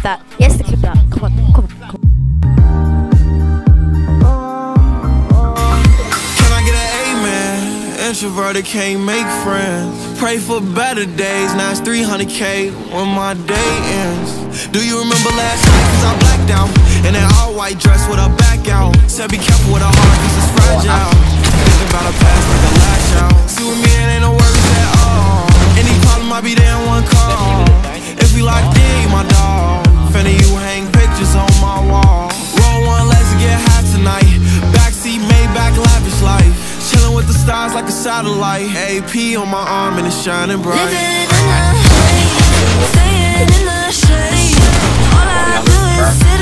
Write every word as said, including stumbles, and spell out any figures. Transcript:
that. Yes, the clip that. Come on, come on, come on. Can I get an amen? Introverted can't make friends. Pray for better days. Now it's three hundred K when my day ends. Do you remember last night? Cause I blacked out in that all white dress with her back out. Said be careful with her heart cause it's fragile. Thinking about her past like a lash out. See with me it ain't no worries at all. Any problem I be there in one call. If we locked in, you my dog. Finna you hang pictures on my wall. Roll one, let's get high tonight. Backseat, Maybach, lavish life. Chillin' with the stars like a satellite. A P on my arm and it's shining bright. Living in the haze, staying in the shade. All I do is sit